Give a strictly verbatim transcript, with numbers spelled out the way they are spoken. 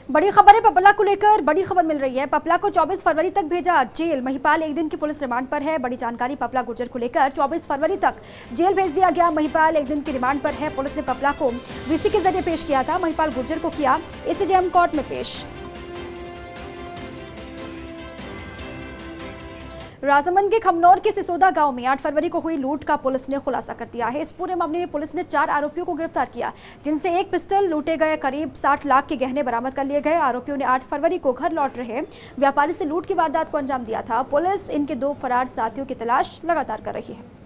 बड़ी खबर है पपला को लेकर। बड़ी खबर मिल रही है, पपला को चौबीस फरवरी तक भेजा जेल। महिपाल एक दिन की पुलिस रिमांड पर है। बड़ी जानकारी पपला गुर्जर को लेकर चौबीस फरवरी तक जेल भेज दिया गया। महिपाल एक दिन की रिमांड पर है। पुलिस ने पपला को वीसी के जरिए पेश किया था। महिपाल गुर्जर को किया एसीजेएम कोर्ट में पेश। राजमंद के खमनौर के सिसोदा गांव में आठ फरवरी को हुई लूट का पुलिस ने खुलासा कर दिया है। इस पूरे मामले में पुलिस ने चार आरोपियों को गिरफ्तार किया, जिनसे एक पिस्टल, लूटे गए करीब साठ लाख के गहने बरामद कर लिए गए। आरोपियों ने आठ फरवरी को घर लौट रहे व्यापारी से लूट की वारदात को अंजाम दिया था। पुलिस इनके दो फरार साथियों की तलाश लगातार कर रही है।